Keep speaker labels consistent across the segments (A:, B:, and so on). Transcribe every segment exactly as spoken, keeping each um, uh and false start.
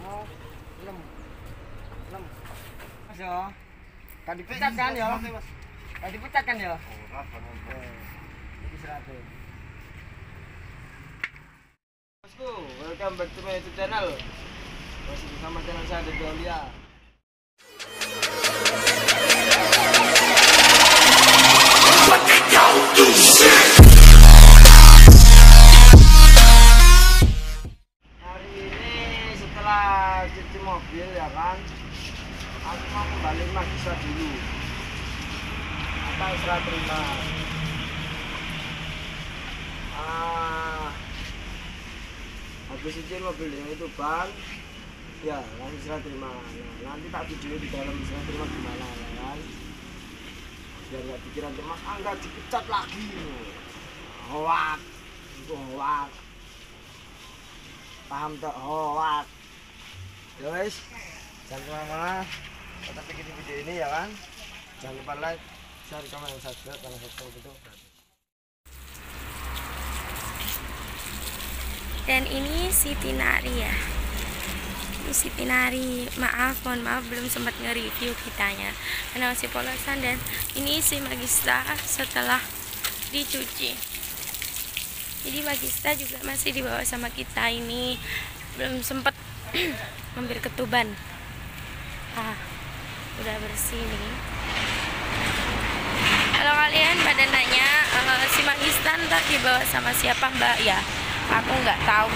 A: Oh, enam. enam. Mas ya. Kan dipecat kan ya? Kan dipecat kan ya? Ini seratus. Bosku, welcome back to my YouTube channel. Masih bersama channel saya Deddy Aulia. Hari ini setelah cuci mobil ya kan, aku mau kembali magisa dulu atau serah terima. Ah, habis cuci mobil yang itu ban, ya langsung serah terima. Nah, nanti tak video di dalam serah terima gimana ya kan, biar nggak pikiran cemas, ah nggak dipecat lagi, hoak, itu hoak, paham tak hoak? Guys, jangan kemana-mana, tetap ikuti video ini ya kan. Jangan lupa like, share, komen, dan subscribe karena subscribe itu gratis.
B: Dan ini Siti Nari ya. Ini Siti Nari. Maaf, mohon maaf belum sempat nge-review kitanya karena masih polosan. Dan ini si Magista setelah dicuci. Jadi Magista juga masih dibawa sama kita, ini belum sempat mampir ke Tuban. Ah, udah bersih nih. Kalau kalian pada nanya uh, si Magista ntar dibawa sama siapa Mbak, ya aku nggak tahu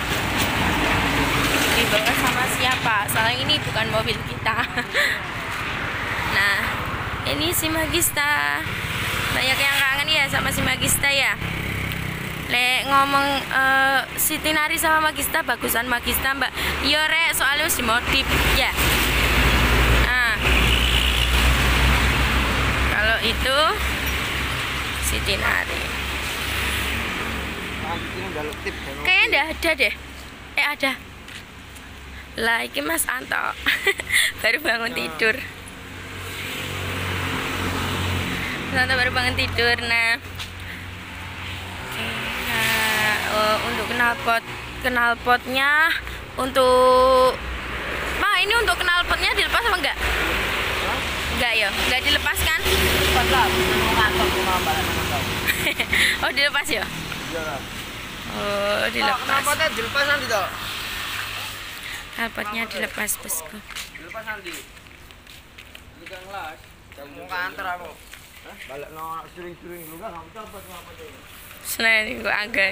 B: dibawa sama siapa, soalnya ini bukan mobil kita. Nah, ini si Magista, banyak yang kangen ya sama si Magista ya. Lek ngomong uh, Siti Nari sama Magista, bagusan Magista Mbak. Iya rek, soalnya si modif ya. Nah, kalau itu Siti Nari. Kayaknya udah ada deh. Eh ada. Lah ini Mas Anto baru bangun tidur. Mas Anto baru bangun tidur. Nah, nah uh, untuk knalpot knalpotnya untuk Ma, ini untuk knalpotnya dilepas apa enggak? Enggak ya, enggak dilepas kan? Oh dilepas ya? Oh dilepas.
A: Knalpotnya dilepas nanti toh.
B: Knalpotnya dilepas bosku.
A: Dilepas nanti. Bukan las. Jangan mau kantor aku. Hah? Balik no sering-sering dulu kan kamu copot knalpotnya.
B: Selain itu agak.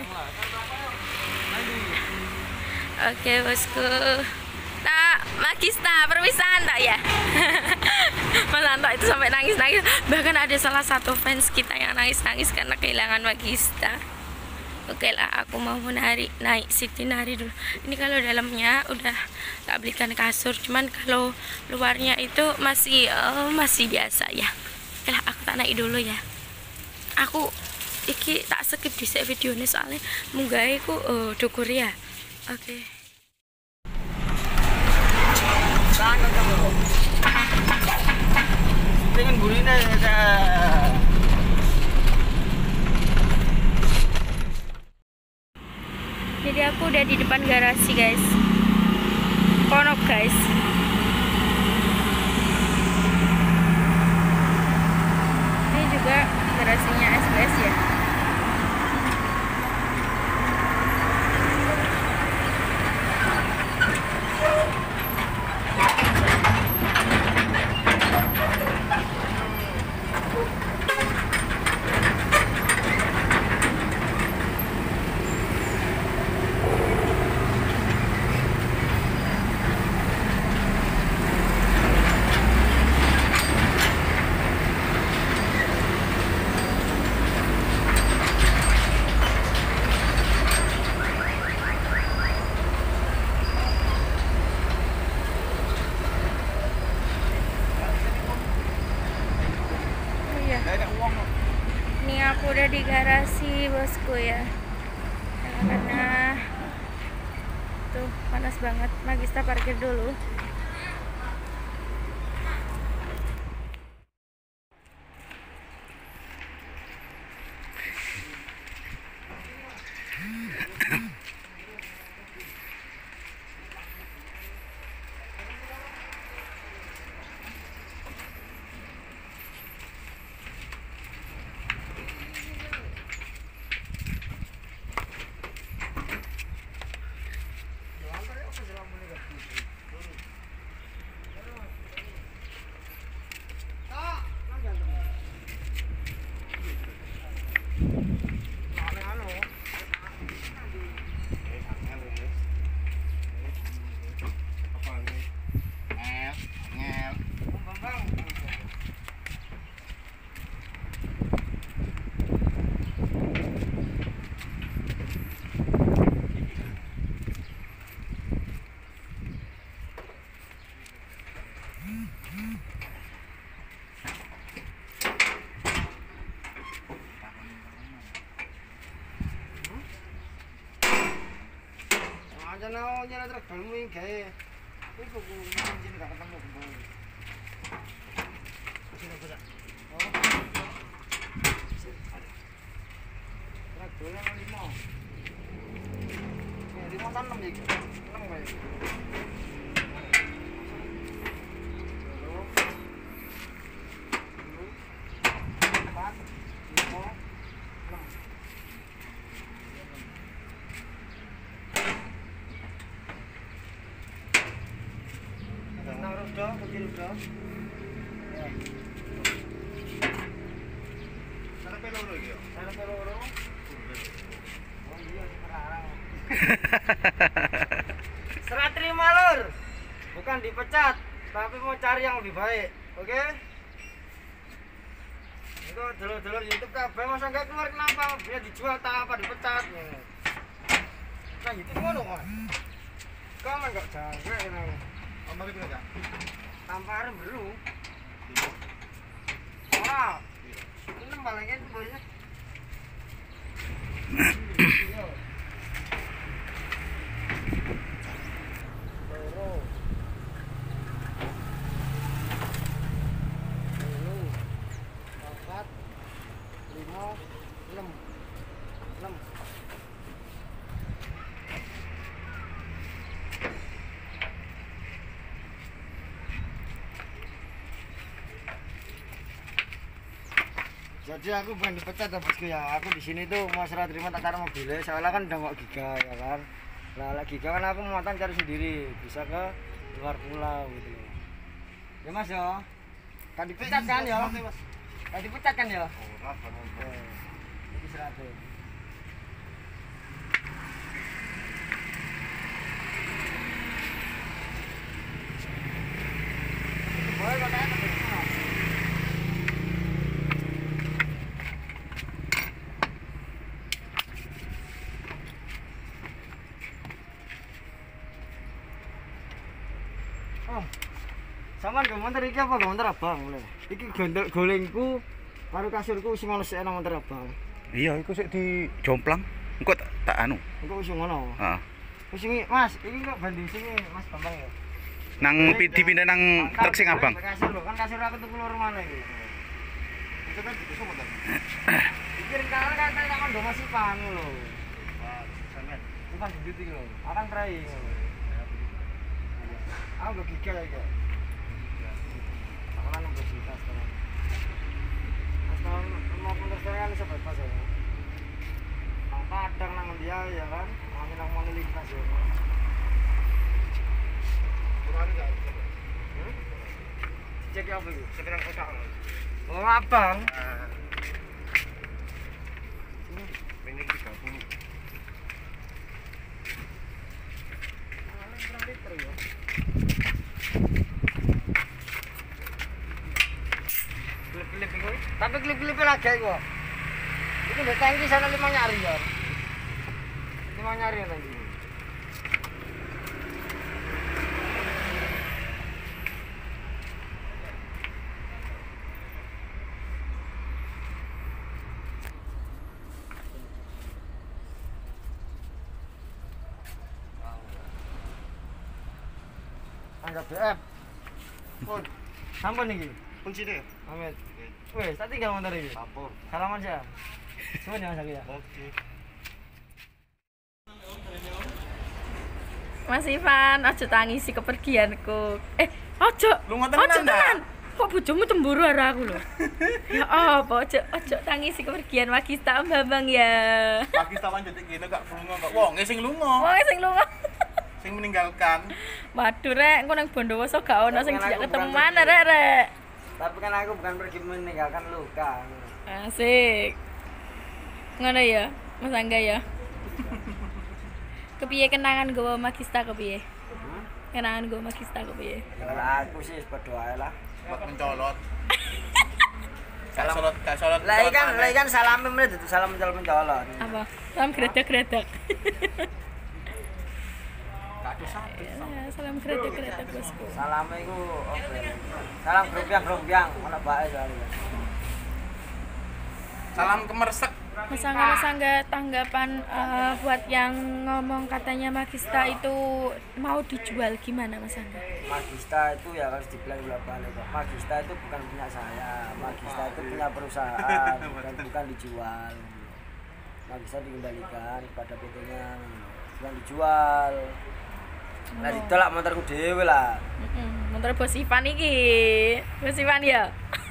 B: Oke bosku. Nah, Magista perpisahan tak ya? Mas Anto itu sampai nangis-nangis. Bahkan ada salah satu fans kita yang nangis-nangis karena kehilangan Magista. Oke lah, aku mau narik naik Siti Nari dulu. Ini kalau dalamnya udah tak belikan kasur, cuman kalau luarnya itu masih uh, masih biasa ya. Oke lah, aku tak naik dulu ya. Aku iki tak skip di video ini soalnya munggah aku uh, dukur ya. Oke.
A: Tangan kamu. Dengan burina ya.
B: Jadi aku udah di depan garasi guys. Konop guys. Ini juga garasinya S B S ya. Ini aku udah di garasi bosku ya. Karena tuh panas banget. Magista parkir dulu.
A: Rencana nyala truk balmu iki gawe. Iku ku mungkin gak ketemu kembali. Sini beda. Oh. Truk dolan lima. Eh, lima kan enam iki. enam kae. Udah, kecil udah. Ya. Sana peloro iki yo. Sana peloro. Oh iya sekarang. Serah terima lur. Bukan dipecat, tapi mau cari yang lebih baik. Oke? Itu dulur-dulur YouTube kabeh masa enggak keluar kenapa? Dia dijual tak apa dipecat. Nah, YouTube ngono kok. Kamu enggak jangkrik ini. Ambil itu aja. Tamparan baru. Wah. Ini balengnya itu boleh. Empat, lima, enam, enam. Jadi aku bukan dipecat ya bosku ya, aku di sini tuh mau serah terima tak taruh mobilnya, soalnya kan udah nggak giga ya kan. Nah lagi giga kan aku mau cari sendiri, bisa ke luar pulau gitu. Ya mas ya, kan dipecat kan ya? Kan dipecat kan ya? Ini serah terima. Boleh katanya ke oh, sampean gak montor iki apa gak montor abang lho. Iki gondol golengku karo kasurku sing ono sik nang montor abang.
C: Iya, iku sik dijomplang. Engko tak, tak anu.
A: Engko wis ngono.
C: Heeh.
A: Wis iki Mas, iki kok banding sing Mas Bambang ya.
C: Nang dipindah nang truk sing abang.
A: Kasur lho, kan kasur aku tuku loro mana iki. Itu kan itu sopo ta? Iki rencana kan tak kondo Mas Ipan lho. Wah, sampean. Ipan duit iki lho. Akan trai. Aku gak giga ya kak. Aku kan nambah juta sekarang. Mas tahun mau mundur saya kan bisa bebas ya. Nang kadang nang dia ya kan. Nanti nang mau lintas ya. Kurang gak? Cek apa itu? Sekarang kotak. Oh abang. Ini tiga puluh. Kurang liter ya. Klip-klip itu, tapi klip-klipnya lagi kok. Ini udah tangki sana lima nyari ya. Lima nyari ya tangki. Anggap B F. Pun, sampun nih. Kunci deh. Amin. Wes, tak tinggal motor ini. Sampun. Salaman sih. Suwun ya Mas Aki ya. Oke.
B: Mas Ivan, ojo tangisi kepergianku. Eh, ojo.
C: Lunga
B: Ojo
C: tenan.
B: tenan. Kok bojomu cemburu karo aku lho. Ya apa, ojo ojo tangisi kepergian Magista Om Bambang ya.
C: Pakistan detik kene gak lunga kok. Wong sing lunga.
B: Wong sing lunga.
C: Sing meninggalkan.
B: Waduh rek, engko nang Bondowoso gak ono sing dijak ketemu mana rek rek.
A: Tapi kan aku bukan pergi meninggalkan luka.
B: Asik. Ngono ya, Mas Angga ya. Kepiye kenangan gowo Magista kepiye? Kenangan gowo Magista kepiye?
A: Kalau aku sih berdoa lah.
C: Buat mencolot. Salam gak salat.
A: Lah ikan, lah ikan salam menit itu salam mencolot-mencolot.
B: Apa? Salam gredak-gredak.
C: Kado satu.
B: Ya, salam gredak-gredak bosku.
A: Salam iku oke. Salam grombyang-grombyang, ana bae soalnya.
C: Salam kemersek.
B: Mas Angga, Mas Angga, tanggapan eh, buat yang ngomong katanya Magista itu mau dijual gimana Mas Angga?
A: Magista itu ya harus dibilang bolak-balik kok. Magista itu bukan punya saya, Magista itu punya perusahaan dan bukan dijual. Magista dikembalikan kepada P T-nya, bukan dijual. Nah ditolak motorku dhewe lah.
B: Mm-mm, motor Bos Ivan iki. Bos Ivan ya.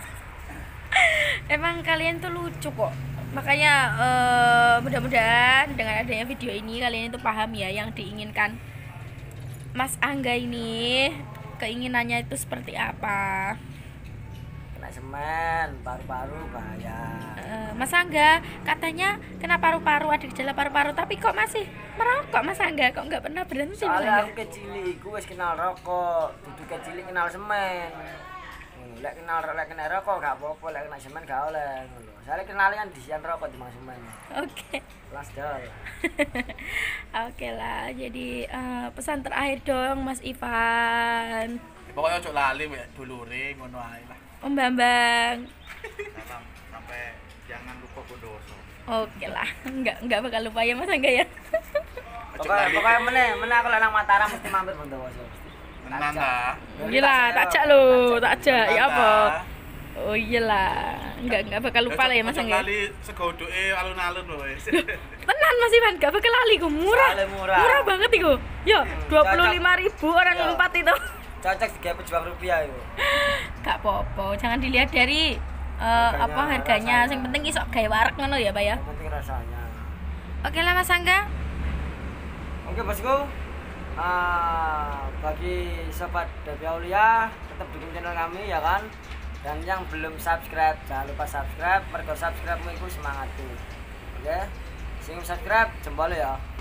B: Emang kalian tuh lucu kok. Makanya eh, mudah-mudahan dengan adanya video ini kalian itu paham ya yang diinginkan Mas Angga ini, keinginannya itu seperti apa.
A: Kena semen, paru-paru bahaya.
B: Eh, Mas Angga katanya kena paru-paru, ada gejala paru-paru, tapi kok masih merokok Mas Angga, kok nggak pernah berhenti Mas
A: Soalnya
B: Angga?
A: aku kecil iku wis kenal rokok, dudu kecil kenal semen. Ngono, lek kenal lek kena rokok gak apa-apa, lek kena semen gak oleh ngono. Soalnya kenalnya kan disian rokok di semen.
B: Oke.
A: Kelas dol.
B: Oke lah, jadi eh, pesan terakhir dong Mas Ivan.
D: Pokoknya ojo lali mek dulure ngono ae lah.
B: Om Bambang.
D: Salam sampai jangan lupa kudoso.
B: Oke lah, nggak nggak bakal lupa ya Mas Angga ya.
A: Pokoknya pokoknya meneh, meneh aku lek nang Mataram mesti mampir Bondowoso.
D: Tenan ta.
B: Gila, tak ajak lo, tak ajak ya apa? Oh iyalah, nggak nggak bakal lupa lah ya Mas Angga.
D: Lali sego uduke alun-alun lho wis.
B: Tenan Mas Ivan, gak bakal lali ku, murah.
A: Soalnya murah.
B: Murah banget iku. Yo, dua puluh lima ribu orang
A: Iya.
B: empat itu.
A: Cocok sebagai pejuang rupiah itu.
B: Gak apa-apa, jangan dilihat dari eh,
A: Harganya,
B: apa harganya,
A: rasanya.
B: yang penting isok gawe wareg ngono ya, Pak ya.
A: Yang penting rasanya.
B: Oke lah Mas Angga.
A: Oke bosku. Ah, bagi sobat Devi Aulia tetap dukung channel kami ya kan. Dan yang belum subscribe jangan lupa subscribe. Mergo subscribe-mu iku semangatku. Oke. Sing subscribe jempol ya.